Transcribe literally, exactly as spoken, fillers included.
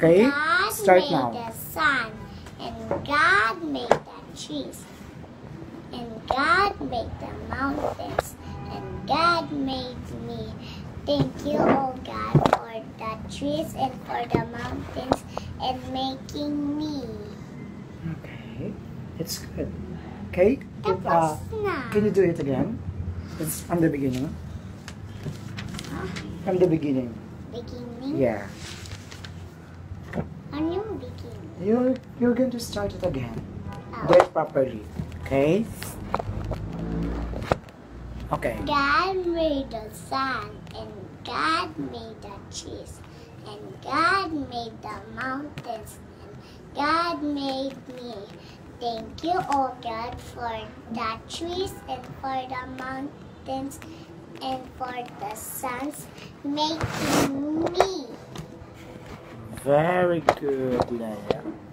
Okay? God Start made now. the sun, and God made the trees, and God made the mountains, and God made me. Thank you, oh God, for the trees and for the mountains and making me. Okay. It's good. Okay? It, uh, Tapos na. can you do it again? It's from the beginning. Huh? From the beginning. Beginning? Yeah. Ano yung beginning? You're, you're going to start it again. Oh. Do it properly. Okay? Okay. God made the sun, and God made the trees, and God made the mountains, and God made me. Thank you, oh God, for the trees and for the mountains and for the suns making me. Very good, Leia.